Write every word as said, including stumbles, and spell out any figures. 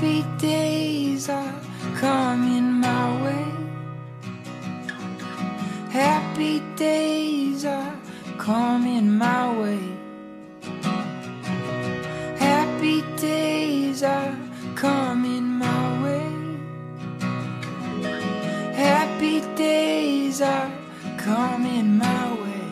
Happy days are coming my way. Happy days are coming my way. Happy days are coming my way. Happy days are coming my way.